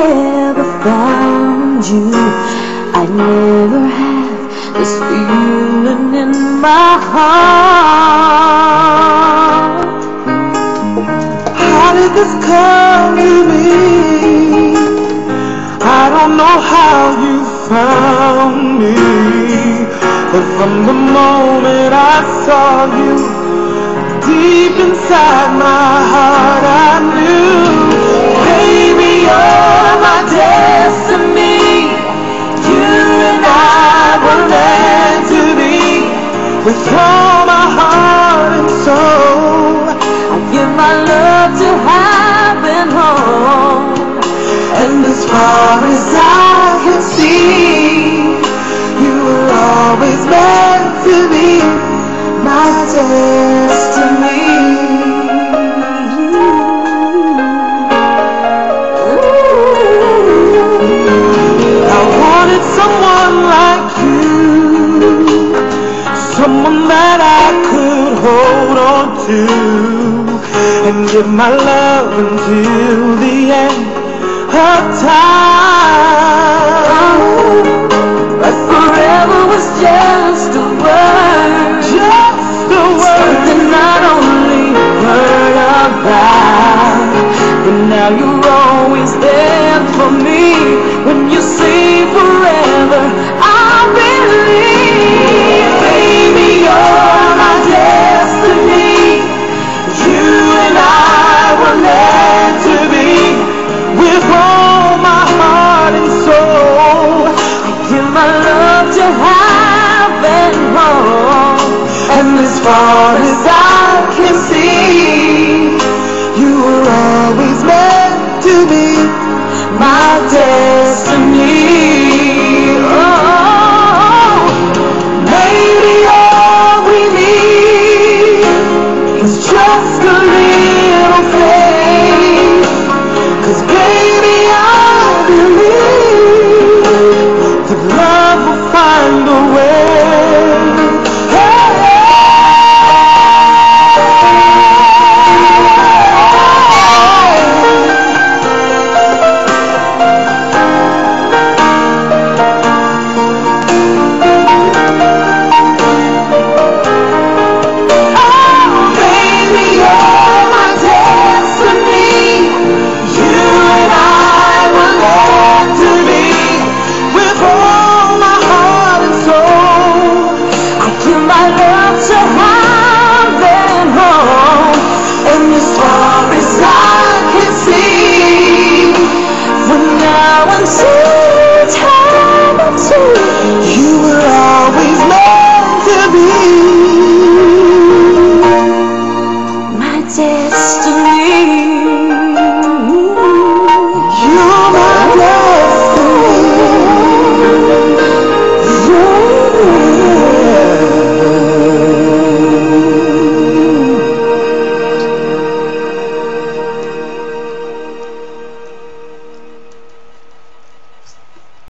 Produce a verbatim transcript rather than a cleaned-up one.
never found you, I'd never have this feeling in my heart. How did this come to me? I don't know how you found me, but from the moment I saw you, deep inside my heart I knew, baby, you're my destiny. You and I were meant to be. With all my heart and soul, I give my love to heaven home. and as far as I can see, you were always meant to be my destiny. I wanted someone like you, someone that I could hold on to and give my love until the end of time. But forever was just a word, Just a word. something not only heard about, but now you're always there for me. When you say forever, I believe, baby, you're my destiny. You and I were meant to be. With all my heart and soul, I give my love to heaven home. and as far as I can see, you were always meant to be my destiny. Oh, maybe all we need is just a little faith. 'Cause baby, I believe that love will find a way. I'm so